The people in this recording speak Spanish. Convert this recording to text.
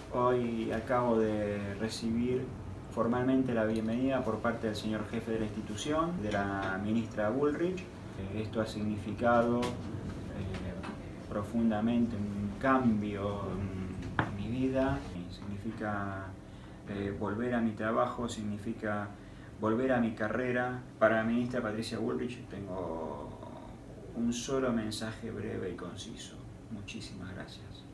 Hoy acabo de recibir formalmente la bienvenida por parte del señor jefe de la institución, de la ministra Bullrich. Esto ha significado profundamente un cambio en mi vida. Significa volver a mi trabajo, significa volver a mi carrera. Para la ministra Patricia Bullrich tengo un solo mensaje breve y conciso. Muchísimas gracias.